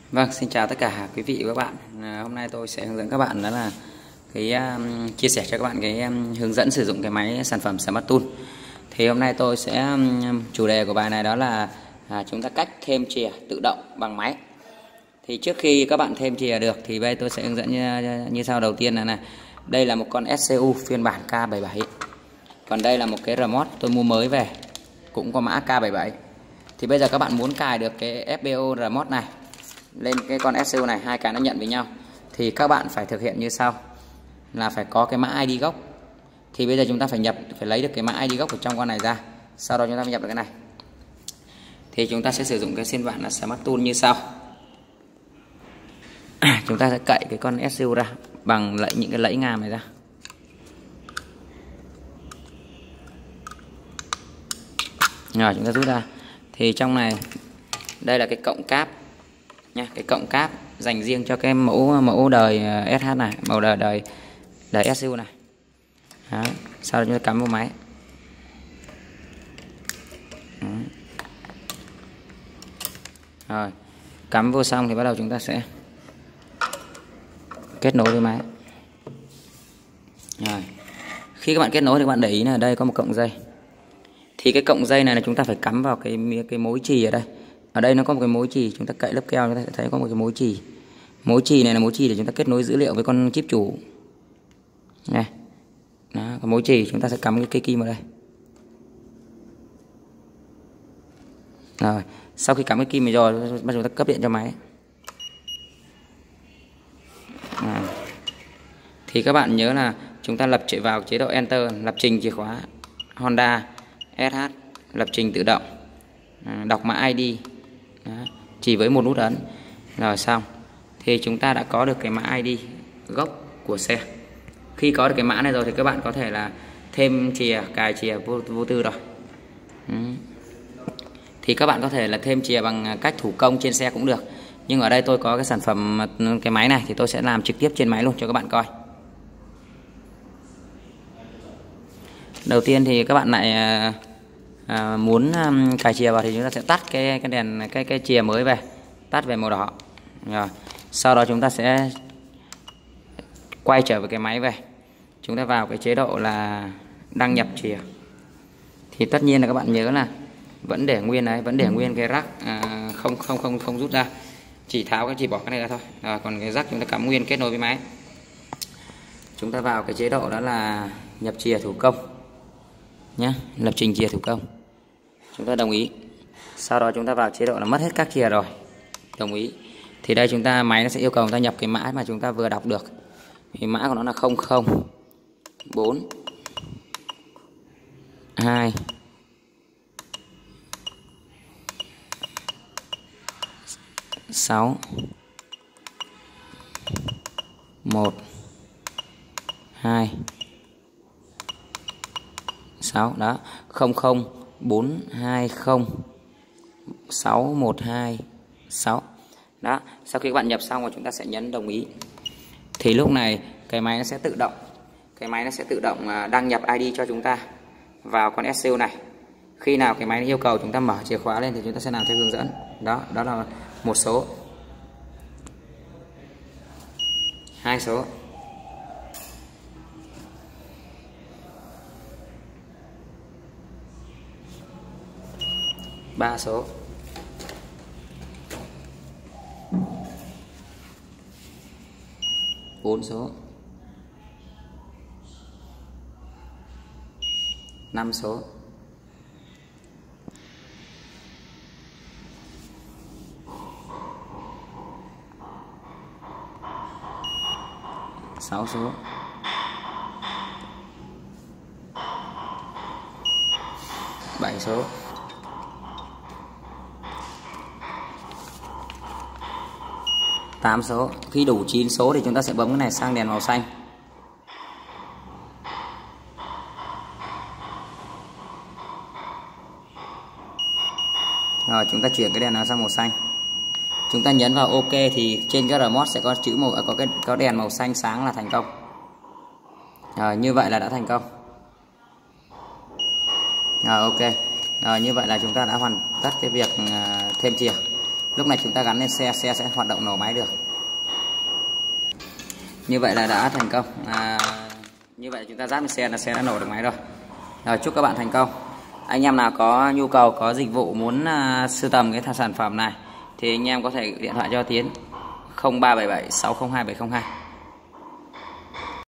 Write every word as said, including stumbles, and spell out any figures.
Vâng, xin chào tất cả quý vị và các bạn. À, hôm nay tôi sẽ hướng dẫn các bạn đó là cái um, chia sẻ cho các bạn cái um, hướng dẫn sử dụng cái máy sản phẩm Smart Tool. Thì hôm nay tôi sẽ um, chủ đề của bài này đó là à, chúng ta cách thêm chìa tự động bằng máy. Thì trước khi các bạn thêm chìa được thì bây tôi sẽ hướng dẫn như, như sau. Đầu tiên là này, đây là một con ét xê u phiên bản K bảy mươi bảy. Còn đây là một cái remote tôi mua mới về, cũng có mã K bảy mươi bảy. Thì bây giờ các bạn muốn cài được cái ép pê ô remote này lên cái con ét xê u này, hai cái nó nhận với nhau, thì các bạn phải thực hiện như sau, là phải có cái mã i đê gốc. Thì bây giờ chúng ta phải nhập, phải lấy được cái mã i đê gốc ở trong con này ra, sau đó chúng ta phải nhập được cái này. Thì chúng ta sẽ sử dụng cái phiên bản là Smart Tool như sau. Chúng ta sẽ cậy cái con ét xê u ra bằng lẫy, những cái lẫy ngàm này ra. Rồi chúng ta rút ra. Thì trong này đây là cái cộng cáp nha, cái cộng cáp dành riêng cho cái mẫu mẫu đời ét hát này, mẫu đời đời đời ét xê u này. Đó. Sau đó chúng ta cắm vào máy. Đó. Rồi cắm vô xong thì bắt đầu chúng ta sẽ kết nối với máy. Rồi khi các bạn kết nối thì các bạn để ý là ở đây có một cộng dây. Thì cái cộng dây này là chúng ta phải cắm vào cái cái mối chì ở đây. Ở đây nó có một cái mối chì, chúng ta cậy lớp keo chúng ta sẽ thấy có một cái mối chì. Mối chì này là mối chì để chúng ta kết nối dữ liệu với con chip chủ. Này. Đó, cái mối chì chúng ta sẽ cắm cái cây kim vào đây. Rồi, sau khi cắm cái kim này rồi, bắt chúng ta cấp điện cho máy. À. Thì các bạn nhớ là chúng ta lập chạy vào chế độ Enter, lập trình chìa khóa Honda ét hát, lập trình tự động, à, đọc mã i đê. Đó, chỉ với một nút ấn rồi xong thì chúng ta đã có được cái mã i đê gốc của xe. Khi có được cái mã này rồi thì các bạn có thể là thêm chìa, cài chìa vô, vô tư rồi. Ừ. Thì các bạn có thể là thêm chìa bằng cách thủ công trên xe cũng được, nhưng ở đây tôi có cái sản phẩm cái máy này thì tôi sẽ làm trực tiếp trên máy luôn cho các bạn coi. Đầu tiên thì các bạn lại à, muốn um, cài chìa vào thì chúng ta sẽ tắt cái cái đèn cái cái chìa mới về, tắt về màu đỏ. Rồi sau đó chúng ta sẽ quay trở về cái máy về, chúng ta vào cái chế độ là đăng nhập chìa. Thì tất nhiên là các bạn nhớ là vẫn để nguyên đấy, vẫn để nguyên cái rắc, à, không không không không rút ra, chỉ tháo cái chỉ bỏ cái này ra thôi. Rồi, còn cái rắc chúng ta cắm nguyên kết nối với máy. Chúng ta vào cái chế độ đó là nhập chìa thủ công nhé, lập trình chìa thủ công. Chúng ta đồng ý. Sau đó chúng ta vào chế độ là mất hết các chìa rồi, đồng ý. Thì đây chúng ta máy nó sẽ yêu cầu chúng ta nhập cái mã mà chúng ta vừa đọc được. Thì mã của nó là không không bốn hai sáu một hai sáu. Đó, không không bốn hai không sáu một hai sáu. Đó, sau khi các bạn nhập xong rồi chúng ta sẽ nhấn đồng ý. Thì lúc này cái máy nó sẽ tự động cái máy nó sẽ tự động đăng nhập i đê cho chúng ta vào con ét xê u này. Khi nào cái máy yêu cầu chúng ta mở chìa khóa lên thì chúng ta sẽ làm theo hướng dẫn. Đó, đó là một số, hai số, ba số, bốn số, năm số, sáu số, bảy số, tám số. Khi đủ chín số thì chúng ta sẽ bấm cái này sang đèn màu xanh. Rồi chúng ta chuyển cái đèn nó sang màu xanh. Chúng ta nhấn vào OK thì trên cái remote sẽ có chữ màu, có cái có đèn màu xanh sáng là thành công. Rồi, như vậy là đã thành công. Rồi ok. Rồi như vậy là chúng ta đã hoàn tất cái việc thêm chìa. Lúc này chúng ta gắn lên xe, xe sẽ hoạt động nổ máy được. Như vậy là đã thành công. À, như vậy chúng ta ráp lên xe là xe đã nổ được máy rồi. Rồi, chúc các bạn thành công. Anh em nào có nhu cầu, có dịch vụ muốn uh, sưu tầm cái sản phẩm này thì anh em có thể điện thoại cho Tiến không ba bảy bảy sáu không hai bảy không hai.